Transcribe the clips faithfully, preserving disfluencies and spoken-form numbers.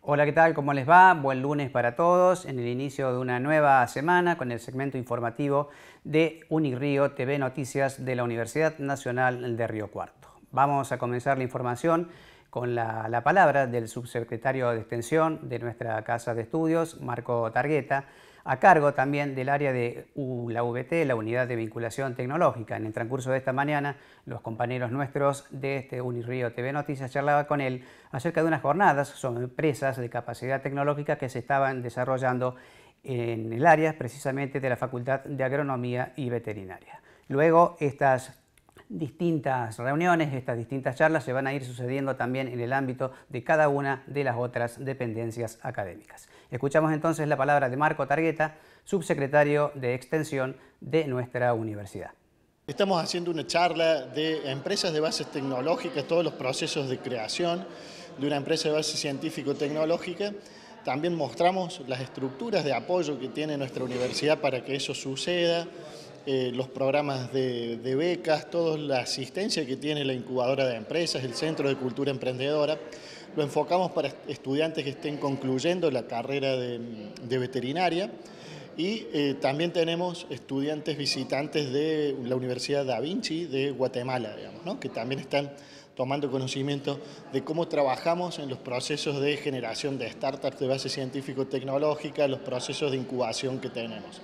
Hola, ¿qué tal? ¿Cómo les va? Buen lunes para todos en el inicio de una nueva semana con el segmento informativo de Unirrío T V Noticias de la Universidad Nacional de Río Cuarto. Vamos a comenzar la información con la, la palabra del subsecretario de Extensión de nuestra Casa de Estudios, Marco Targueta, a cargo también del área de la U V T, la Unidad de Vinculación Tecnológica. En el transcurso de esta mañana, los compañeros nuestros de este Unirrío T V Noticias charlaban con él acerca de unas jornadas sobre empresas de capacidad tecnológica que se estaban desarrollando en el área precisamente de la Facultad de Agronomía y Veterinaria. Luego, estas distintas reuniones, estas distintas charlas se van a ir sucediendo también en el ámbito de cada una de las otras dependencias académicas. Escuchamos entonces la palabra de Marco Targueta, subsecretario de Extensión de nuestra universidad. Estamos haciendo una charla de empresas de bases tecnológicas, todos los procesos de creación de una empresa de base científico-tecnológica. También mostramos las estructuras de apoyo que tiene nuestra universidad para que eso suceda, eh, los programas de, de becas, toda la asistencia que tiene la incubadora de empresas, el Centro de Cultura Emprendedora. Lo enfocamos para estudiantes que estén concluyendo la carrera de, de veterinaria. Y eh, también tenemos estudiantes visitantes de la Universidad Da Vinci de Guatemala, digamos, ¿no? Que también están tomando conocimiento de cómo trabajamos en los procesos de generación de startups de base científico-tecnológica, los procesos de incubación que tenemos.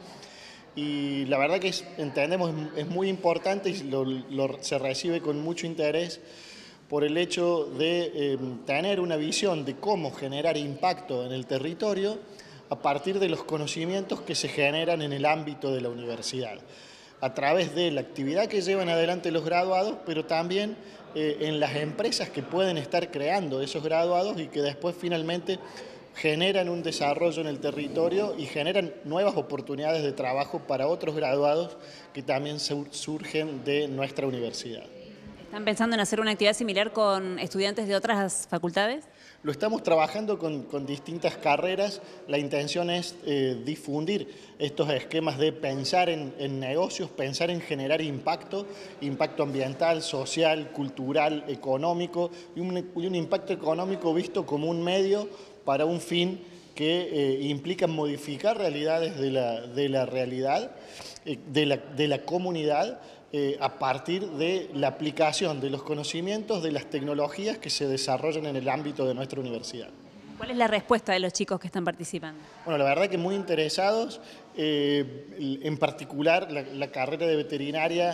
Y la verdad que es, entendemos es muy importante y lo, lo, se recibe con mucho interés por el hecho de eh, tener una visión de cómo generar impacto en el territorio a partir de los conocimientos que se generan en el ámbito de la universidad, a través de la actividad que llevan adelante los graduados, pero también eh, en las empresas que pueden estar creando esos graduados y que después finalmente generan un desarrollo en el territorio y generan nuevas oportunidades de trabajo para otros graduados que también surgen de nuestra universidad. ¿Están pensando en hacer una actividad similar con estudiantes de otras facultades? Lo estamos trabajando con, con distintas carreras. La intención es eh, difundir estos esquemas de pensar en, en negocios, pensar en generar impacto, impacto ambiental, social, cultural, económico, y un, y un impacto económico visto como un medio para un fin que eh, implica modificar realidades de la, de la realidad, eh, de, la, de la comunidad, Eh, a partir de la aplicación de los conocimientos de las tecnologías que se desarrollan en el ámbito de nuestra universidad. ¿Cuál es la respuesta de los chicos que están participando? Bueno, la verdad que muy interesados, eh, en particular la, la carrera de veterinaria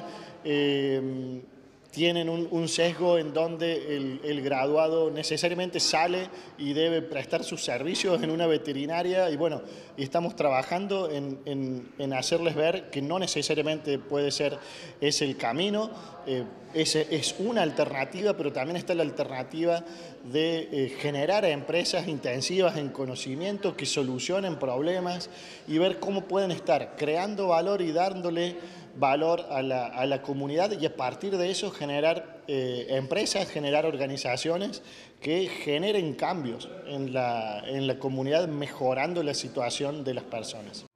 eh, tienen un, un sesgo en donde el, el graduado necesariamente sale y debe prestar sus servicios en una veterinaria y bueno, estamos trabajando en, en, en hacerles ver que no necesariamente puede ser ese el camino, eh, ese es una alternativa, pero también está la alternativa de eh, generar empresas intensivas en conocimiento que solucionen problemas y ver cómo pueden estar creando valor y dándole valor a la, a la comunidad y a partir de eso generar eh, empresas, generar organizaciones que generen cambios en la, en la comunidad, mejorando la situación de las personas.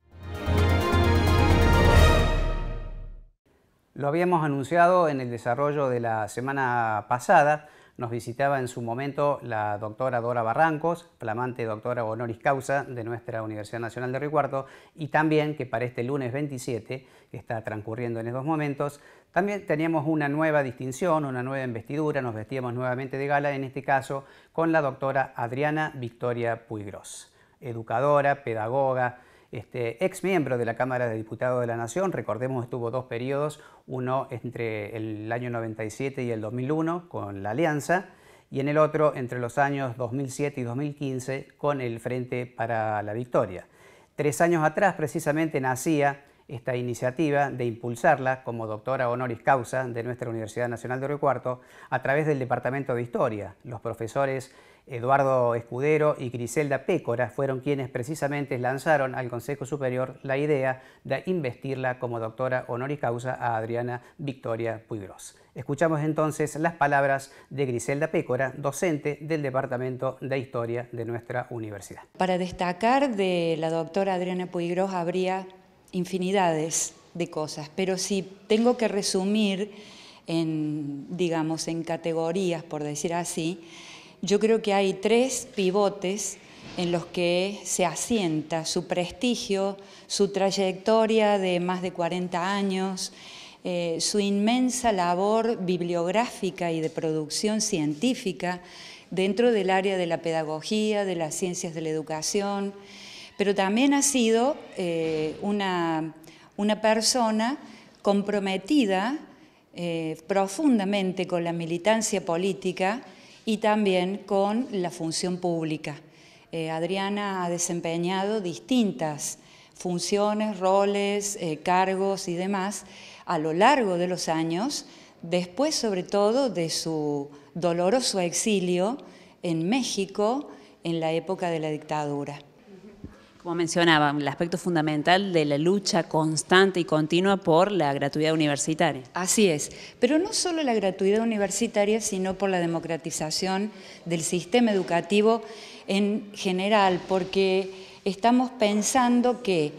Lo habíamos anunciado en el desarrollo de la semana pasada. Nos visitaba en su momento la doctora Dora Barrancos, flamante doctora honoris causa de nuestra Universidad Nacional de Río Cuarto, y también que para este lunes veintisiete, que está transcurriendo en estos momentos, también teníamos una nueva distinción, una nueva investidura, nos vestíamos nuevamente de gala, en este caso con la doctora Adriana Victoria Puigros, educadora, pedagoga, Este, ex miembro de la Cámara de Diputados de la Nación. Recordemos, estuvo dos periodos, uno entre el año noventa y siete y el dos mil uno con la Alianza, y en el otro entre los años dos mil siete y dos mil quince con el Frente para la Victoria. Tres años atrás precisamente nacía esta iniciativa de impulsarla como doctora honoris causa de nuestra Universidad Nacional de Río Cuarto a través del Departamento de Historia. Los profesores Eduardo Escudero y Griselda Pécora fueron quienes precisamente lanzaron al Consejo Superior la idea de investirla como doctora honoris causa a Adriana Victoria Puigros. Escuchamos entonces las palabras de Griselda Pécora, docente del Departamento de Historia de nuestra universidad. Para destacar de la doctora Adriana Puigros habría infinidades de cosas, pero si tengo que resumir en, digamos, en categorías, por decir así, yo creo que hay tres pivotes en los que se asienta su prestigio, su trayectoria de más de cuarenta años, eh, su inmensa labor bibliográfica y de producción científica dentro del área de la pedagogía, de las ciencias de la educación, pero también ha sido eh, una, una persona comprometida eh, profundamente con la militancia política y también con la función pública. Eh, Adriana ha desempeñado distintas funciones, roles, eh, cargos y demás a lo largo de los años, después sobre todo de su doloroso exilio en México en la época de la dictadura. Como mencionaba, el aspecto fundamental de la lucha constante y continua por la gratuidad universitaria. Así es, pero no solo la gratuidad universitaria, sino por la democratización del sistema educativo en general, porque estamos pensando que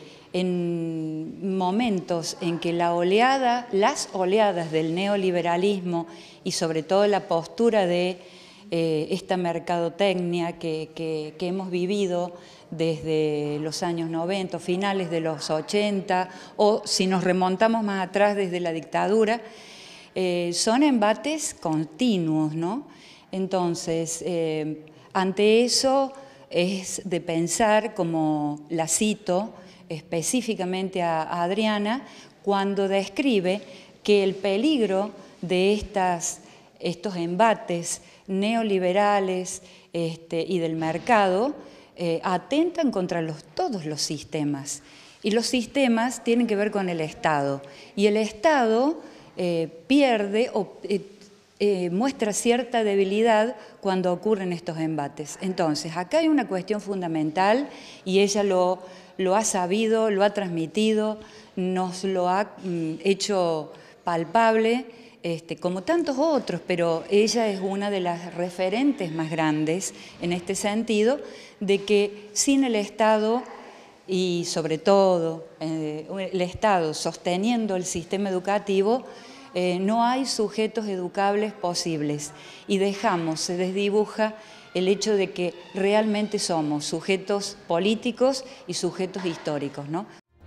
en momentos en que la oleada, las oleadas del neoliberalismo y sobre todo la postura de eh, esta mercadotecnia que, que, que hemos vivido desde los años noventa, finales de los ochenta, o si nos remontamos más atrás desde la dictadura, eh, son embates continuos, ¿no? Entonces, eh, ante eso es de pensar, como la cito específicamente a, a Adriana, cuando describe que el peligro de estas, estos embates neoliberales este, y del mercado eh, atentan contra los, todos los sistemas. Y los sistemas tienen que ver con el Estado. Y el Estado eh, pierde o eh, eh, muestra cierta debilidad cuando ocurren estos embates. Entonces, acá hay una cuestión fundamental y ella lo, lo ha sabido, lo ha transmitido, nos lo ha mm, hecho palpable, Este, como tantos otros, pero ella es una de las referentes más grandes en este sentido, de que sin el Estado y sobre todo eh, el Estado sosteniendo el sistema educativo, eh, no hay sujetos educables posibles y dejamos, se desdibuja el hecho de que realmente somos sujetos políticos y sujetos históricos, ¿no?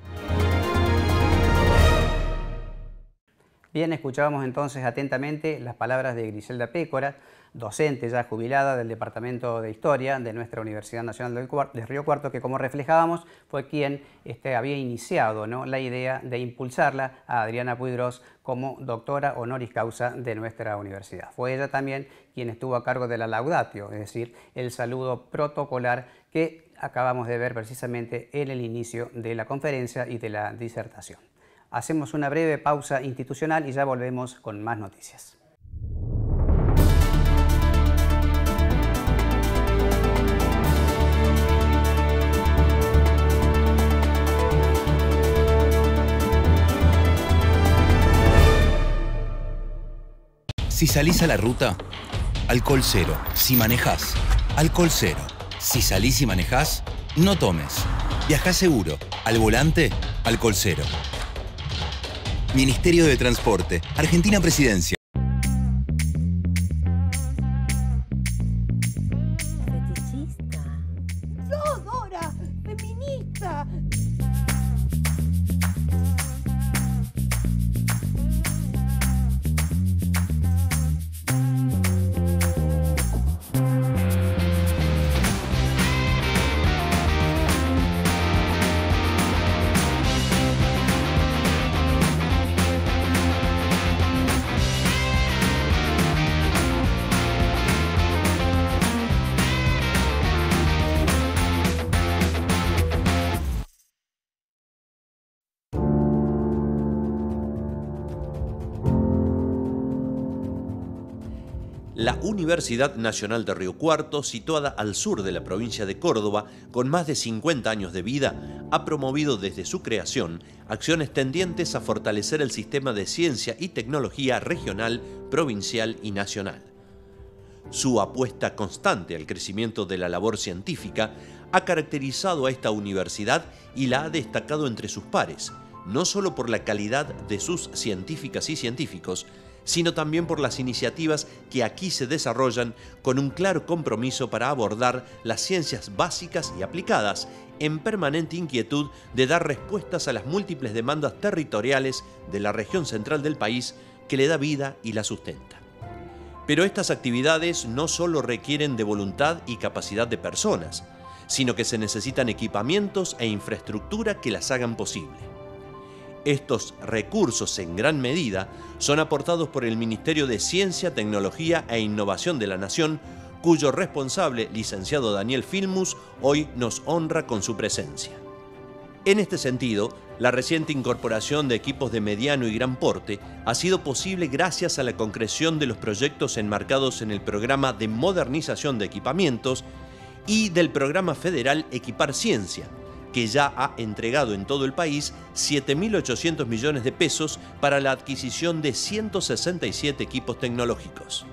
Bien, escuchábamos entonces atentamente las palabras de Griselda Pécora, docente ya jubilada del Departamento de Historia de nuestra Universidad Nacional del, del Río Cuarto, que como reflejábamos fue quien este, había iniciado, ¿no?, la idea de impulsarla a Adriana Puiggrós como doctora honoris causa de nuestra universidad. Fue ella también quien estuvo a cargo de la laudatio, es decir, el saludo protocolar que acabamos de ver precisamente en el inicio de la conferencia y de la disertación. Hacemos una breve pausa institucional y ya volvemos con más noticias. Si salís a la ruta, alcohol cero. Si manejás, alcohol cero. Si salís y manejás, no tomes. Viajá seguro. Al volante, alcohol cero. Ministerio de Transporte, Argentina Presidencia. Fetichista. ¡No, Dora! ¡Feminista! La Universidad Nacional de Río Cuarto, situada al sur de la provincia de Córdoba, con más de cincuenta años de vida, ha promovido desde su creación acciones tendientes a fortalecer el sistema de ciencia y tecnología regional, provincial y nacional. Su apuesta constante al crecimiento de la labor científica ha caracterizado a esta universidad y la ha destacado entre sus pares, no solo por la calidad de sus científicas y científicos, sino también por las iniciativas que aquí se desarrollan con un claro compromiso para abordar las ciencias básicas y aplicadas, en permanente inquietud de dar respuestas a las múltiples demandas territoriales de la región central del país que le da vida y la sustenta. Pero estas actividades no solo requieren de voluntad y capacidad de personas, sino que se necesitan equipamientos e infraestructura que las hagan posible. Estos recursos, en gran medida, son aportados por el Ministerio de Ciencia, Tecnología e Innovación de la Nación, cuyo responsable, licenciado Daniel Filmus, hoy nos honra con su presencia. En este sentido, la reciente incorporación de equipos de mediano y gran porte ha sido posible gracias a la concreción de los proyectos enmarcados en el Programa de Modernización de Equipamientos y del Programa Federal Equipar Ciencia, que ya ha entregado en todo el país siete mil ochocientos millones de pesos para la adquisición de ciento sesenta y siete equipos tecnológicos.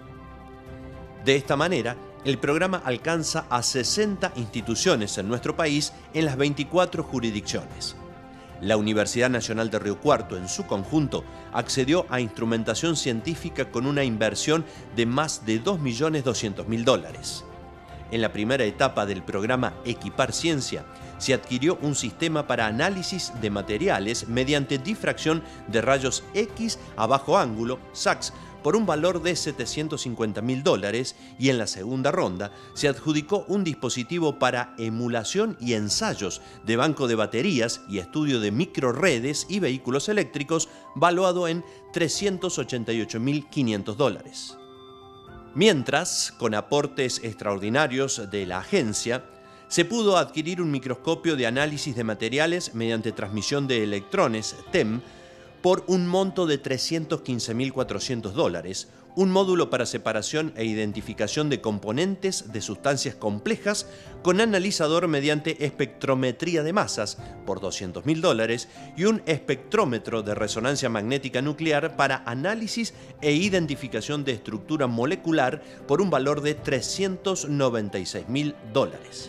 De esta manera, el programa alcanza a sesenta instituciones en nuestro país en las veinticuatro jurisdicciones. La Universidad Nacional de Río Cuarto, en su conjunto, accedió a instrumentación científica con una inversión de más de dos millones doscientos mil dólares. En la primera etapa del programa Equipar Ciencia, se adquirió un sistema para análisis de materiales mediante difracción de rayos X a bajo ángulo, S A Cs, por un valor de setecientos cincuenta mil dólares, y en la segunda ronda se adjudicó un dispositivo para emulación y ensayos de banco de baterías y estudio de microredes y vehículos eléctricos, valuado en trescientos ochenta y ocho mil quinientos dólares. Mientras, con aportes extraordinarios de la agencia, se pudo adquirir un microscopio de análisis de materiales mediante transmisión de electrones, T E M, por un monto de trescientos quince mil cuatrocientos dólares, un módulo para separación e identificación de componentes de sustancias complejas con analizador mediante espectrometría de masas por doscientos mil dólares y un espectrómetro de resonancia magnética nuclear para análisis e identificación de estructura molecular por un valor de trescientos noventa y seis mil dólares.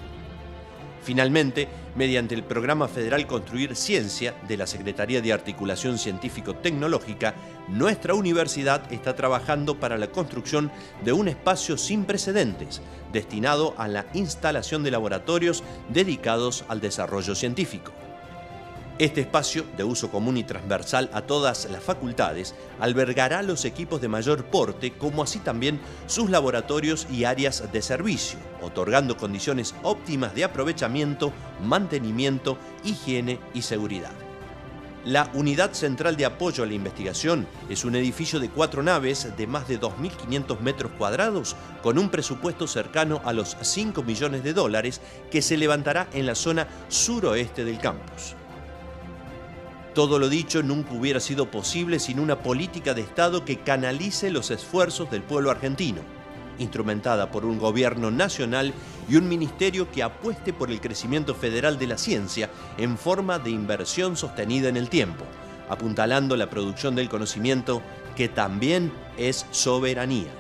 Finalmente, mediante el Programa Federal Construir Ciencia de la Secretaría de Articulación Científico-Tecnológica, nuestra universidad está trabajando para la construcción de un espacio sin precedentes, destinado a la instalación de laboratorios dedicados al desarrollo científico. Este espacio, de uso común y transversal a todas las facultades, albergará los equipos de mayor porte, como así también sus laboratorios y áreas de servicio, otorgando condiciones óptimas de aprovechamiento, mantenimiento, higiene y seguridad. La Unidad Central de Apoyo a la Investigación es un edificio de cuatro naves de más de dos mil quinientos metros cuadrados con un presupuesto cercano a los cinco millones de dólares que se levantará en la zona suroeste del campus. Todo lo dicho nunca hubiera sido posible sin una política de Estado que canalice los esfuerzos del pueblo argentino, instrumentada por un gobierno nacional y un ministerio que apueste por el crecimiento federal de la ciencia en forma de inversión sostenida en el tiempo, apuntalando la producción del conocimiento, que también es soberanía.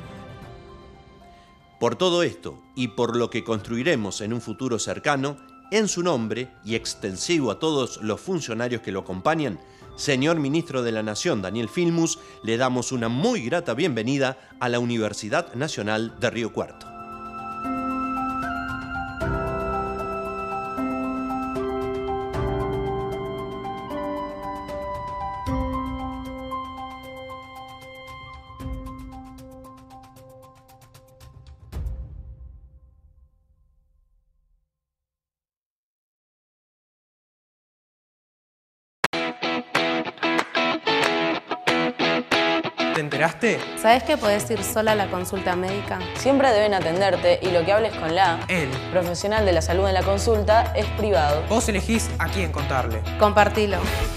Por todo esto y por lo que construiremos en un futuro cercano, en su nombre y extensivo a todos los funcionarios que lo acompañan, señor Ministro de la Nación Daniel Filmus, le damos una muy grata bienvenida a la Universidad Nacional de Río Cuarto. ¿Te enteraste? ¿Sabés que podés ir sola a la consulta médica? Siempre deben atenderte y lo que hables con la Él. profesional de la salud en la consulta es privado. Vos elegís a quién contarle. Compartilo.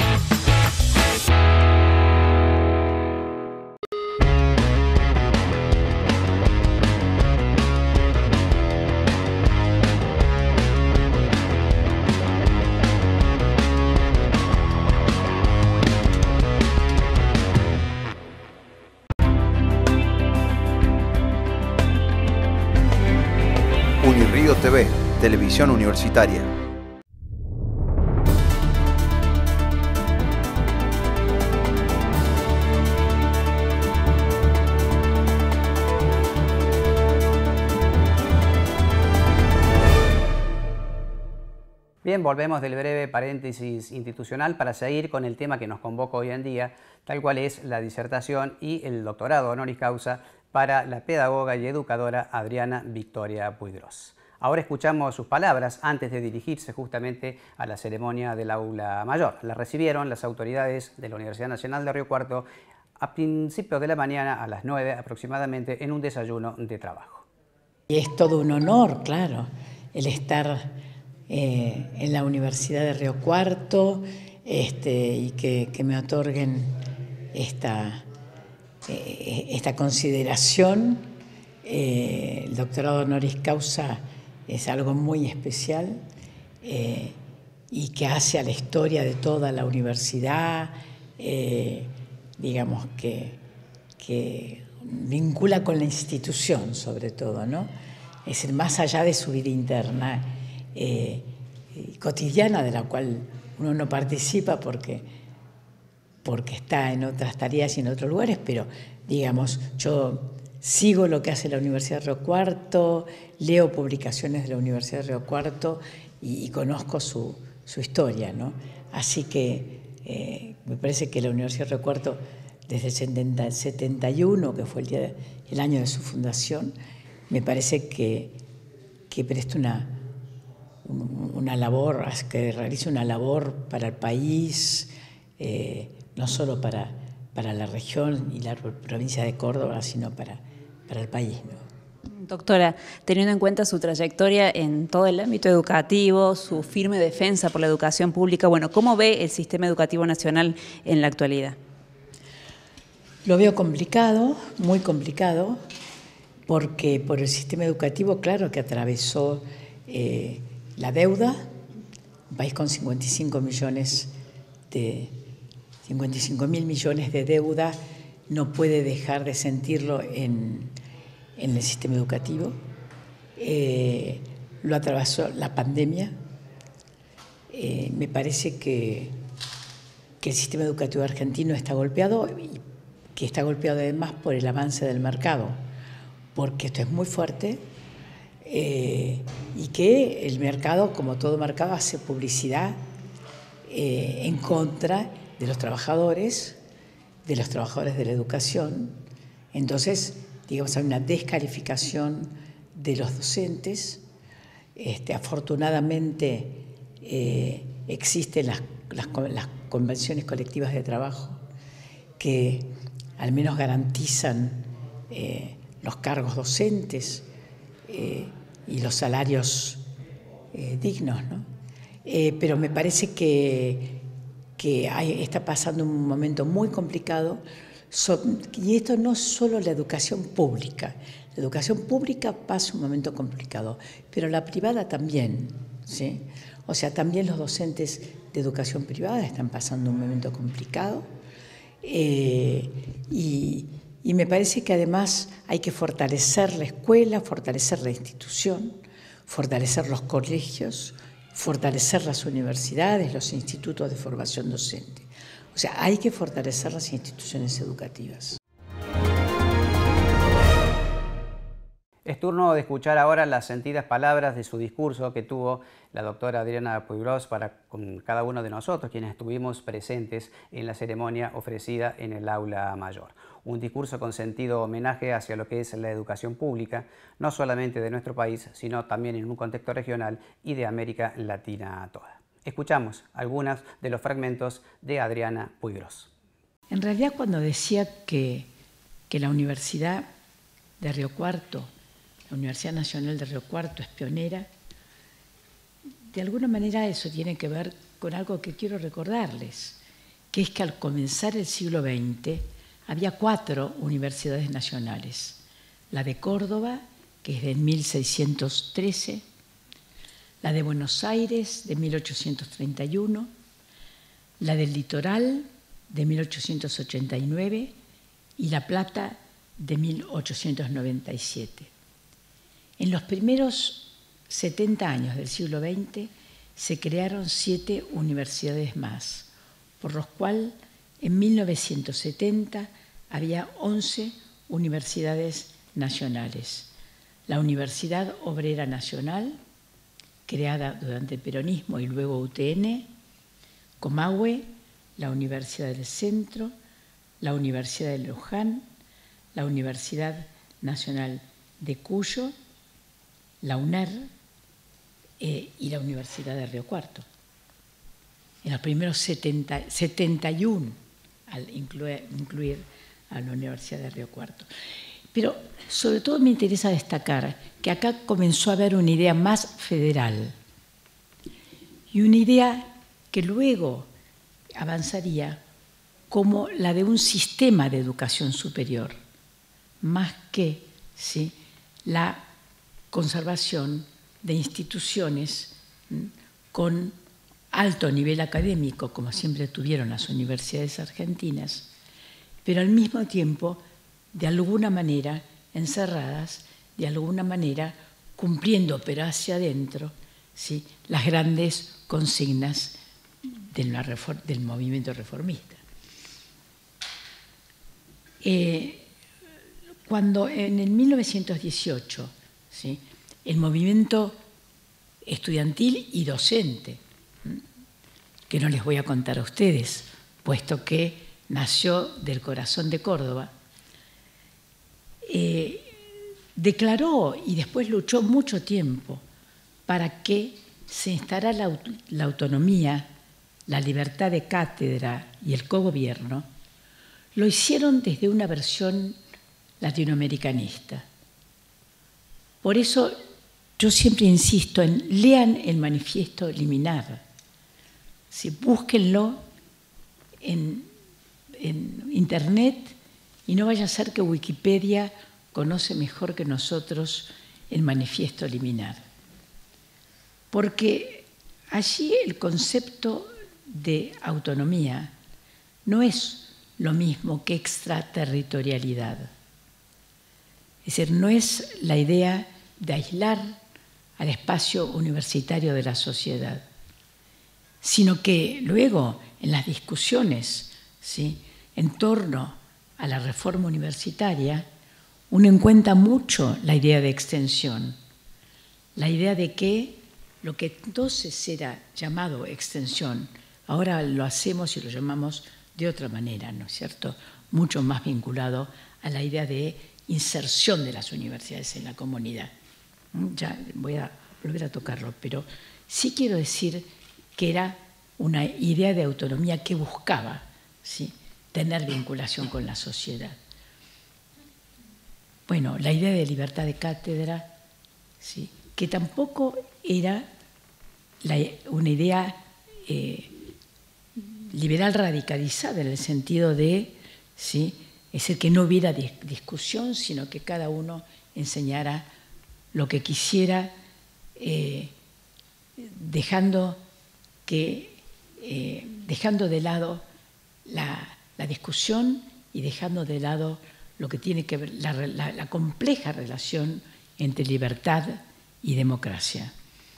Unirrío T V, televisión universitaria. Bien, volvemos del breve paréntesis institucional para seguir con el tema que nos convoca hoy en día, tal cual es la disertación y el doctorado honoris causa para la pedagoga y educadora Adriana Victoria Puigros. Ahora escuchamos sus palabras antes de dirigirse justamente a la ceremonia del aula mayor. La recibieron las autoridades de la Universidad Nacional de Río Cuarto a principios de la mañana, a las nueve aproximadamente, en un desayuno de trabajo. Y es todo un honor, claro, el estar eh, en la Universidad de Río Cuarto este, y que, que me otorguen esta, eh, esta consideración. Eh, el doctorado honoris causa es algo muy especial eh, y que hace a la historia de toda la universidad, eh, digamos que, que vincula con la institución sobre todo, ¿no? Es decir, más allá de su vida interna eh, cotidiana, de la cual uno no participa porque, porque está en otras tareas y en otros lugares, pero digamos, yo sigo lo que hace la Universidad de Río Cuarto, leo publicaciones de la Universidad de Río Cuarto y, y conozco su, su historia, ¿no? Así que eh, me parece que la Universidad de Río Cuarto, desde el setenta y uno, que fue el, día de, el año de su fundación, me parece que, que presta una, una labor, que realiza una labor para el país, eh, no solo para, para la región y la provincia de Córdoba, sino para, para el país, ¿no? Doctora, teniendo en cuenta su trayectoria en todo el ámbito educativo, su firme defensa por la educación pública, bueno, ¿cómo ve el sistema educativo nacional en la actualidad? Lo veo complicado, muy complicado, porque por el sistema educativo, claro, que atravesó eh, la deuda, un país con cincuenta y cinco millones de, cincuenta y cinco mil millones de deuda, no puede dejar de sentirlo en, en el sistema educativo. Eh, lo atravesó la pandemia. Eh, me parece que, que el sistema educativo argentino está golpeado y que está golpeado además por el avance del mercado, porque esto es muy fuerte eh, y que el mercado, como todo mercado, hace publicidad eh, en contra de los trabajadores, de los trabajadores de la educación. Entonces, digamos, hay una descalificación de los docentes. Este, afortunadamente, eh, existen las, las, las convenciones colectivas de trabajo que al menos garantizan eh, los cargos docentes eh, y los salarios eh, dignos, ¿no? Eh, pero me parece que, que hay, está pasando un momento muy complicado, so, y esto no es solo la educación pública. La educación pública pasa un momento complicado, pero la privada también, ¿sí? O sea, también los docentes de educación privada están pasando un momento complicado. Eh, y, y me parece que además hay que fortalecer la escuela, fortalecer la institución, fortalecer los colegios, fortalecer las universidades, los institutos de formación docente. O sea, hay que fortalecer las instituciones educativas. Es turno de escuchar ahora las sentidas palabras de su discurso que tuvo la doctora Adriana Puigros para con cada uno de nosotros, quienes estuvimos presentes en la ceremonia ofrecida en el aula mayor. Un discurso con sentido homenaje hacia lo que es la educación pública, no solamente de nuestro país, sino también en un contexto regional y de América Latina toda. Escuchamos algunos de los fragmentos de Adriana Puigros. En realidad, cuando decía que, que la Universidad de Río Cuarto, la Universidad Nacional de Río Cuarto es pionera, de alguna manera eso tiene que ver con algo que quiero recordarles, que es que al comenzar el siglo veinte había cuatro universidades nacionales. La de Córdoba, que es de mil seiscientos trece, la de Buenos Aires, de mil ochocientos treinta y uno, la del Litoral, de mil ochocientos ochenta y nueve, y La Plata, de mil ochocientos noventa y siete. En los primeros setenta años del siglo veinte se crearon siete universidades más, por lo cual en mil novecientos setenta había once universidades nacionales. La Universidad Obrera Nacional, creada durante el peronismo y luego U T N, Comahue, la Universidad del Centro, la Universidad de Luján, la Universidad Nacional de Cuyo, la UNER eh, y la Universidad de Río Cuarto. En los primeros setenta, setenta y uno, al incluir, incluir a la Universidad de Río Cuarto. Pero sobre todo me interesa destacar que acá comenzó a haber una idea más federal y una idea que luego avanzaría como la de un sistema de educación superior, más que ¿sí? la conservación de instituciones ¿sí? con alto nivel académico, como siempre tuvieron las universidades argentinas, pero al mismo tiempo, de alguna manera, encerradas, de alguna manera, cumpliendo, pero hacia adentro, ¿sí? las grandes consignas del, del movimiento reformista. Eh, cuando en el mil novecientos dieciocho, ¿sí? el movimiento estudiantil y docente, que no les voy a contar a ustedes, puesto que nació del corazón de Córdoba, eh, declaró y después luchó mucho tiempo para que se instalara la, la autonomía, la libertad de cátedra y el cogobierno. Lo hicieron desde una versión latinoamericanista. Por eso yo siempre insisto en lean el manifiesto liminar, si búsquenlo en, en internet y no vaya a ser que Wikipedia conoce mejor que nosotros el manifiesto liminar. Porque allí el concepto de autonomía no es lo mismo que extraterritorialidad. Es decir, no es la idea de aislar al espacio universitario de la sociedad, sino que luego en las discusiones ¿sí? en torno a la reforma universitaria, uno encuentra mucho la idea de extensión, la idea de que lo que entonces era llamado extensión, ahora lo hacemos y lo llamamos de otra manera, ¿no es cierto? Mucho más vinculado a la idea de inserción de las universidades en la comunidad. Ya voy a volver a tocarlo, pero sí quiero decir que era una idea de autonomía que buscaba ¿sí? tener vinculación con la sociedad. Bueno, la idea de libertad de cátedra, ¿sí? que tampoco era la, una idea eh, liberal radicalizada en el sentido de, ¿sí? es decir, que no hubiera discusión, sino que cada uno enseñara lo que quisiera, eh, dejando que Eh, dejando de lado la, la discusión y dejando de lado lo que tiene que ver la, la, la compleja relación entre libertad y democracia.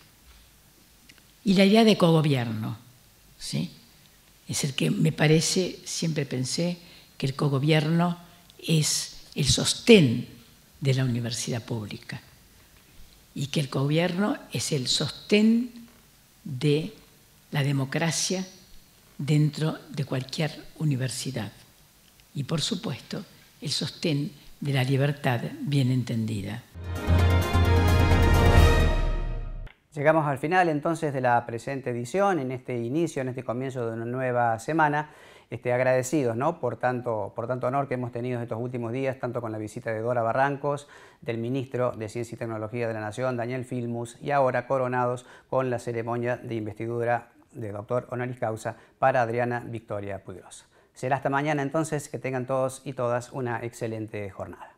Y la idea de cogobierno, ¿sí? Es el que me parece, siempre pensé que el cogobierno es el sostén de la universidad pública y que el cogobierno es el sostén de la democracia dentro de cualquier universidad y, por supuesto, el sostén de la libertad bien entendida. Llegamos al final entonces de la presente edición, en este inicio, en este comienzo de una nueva semana, este, agradecidos ¿no? por, tanto, por tanto honor que hemos tenido estos últimos días, tanto con la visita de Dora Barrancos, del ministro de Ciencia y Tecnología de la Nación, Daniel Filmus, y ahora coronados con la ceremonia de investidura de doctor honoris causa para Adriana Victoria Puigros. Será hasta mañana entonces, que tengan todos y todas una excelente jornada.